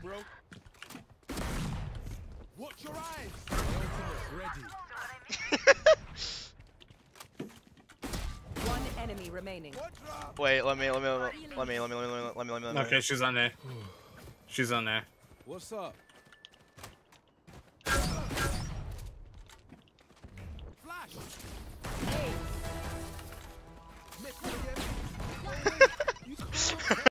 bro. Watch your eyes. Ready. One enemy remaining. Wait, let me. Okay, she's on there. She's on there. What's up?